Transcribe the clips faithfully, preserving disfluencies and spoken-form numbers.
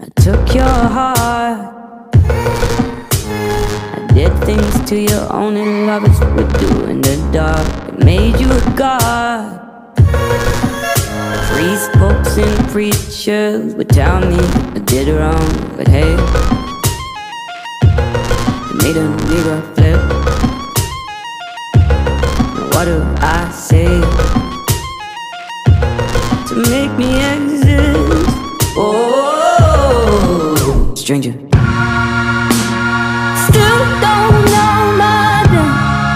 I took your heart, I did things to you only lovers would do in the dark. It made you a god. Priest, popes and preachers would tell me I did wrong, but hey, it made a nigga flip. Now what do I say to make me exist? Oh, stranger. Still don't know my name.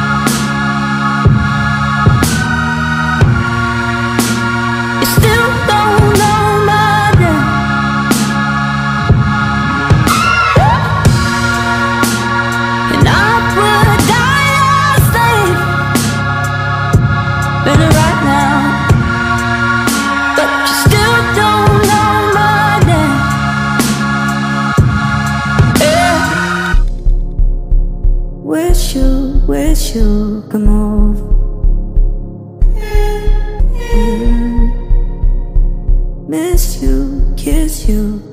You still don't know my name. And I would die a slave, better right now. But you still don't know my name. Yeah. Wish you, wish you come over. Mm. Miss you, kiss you.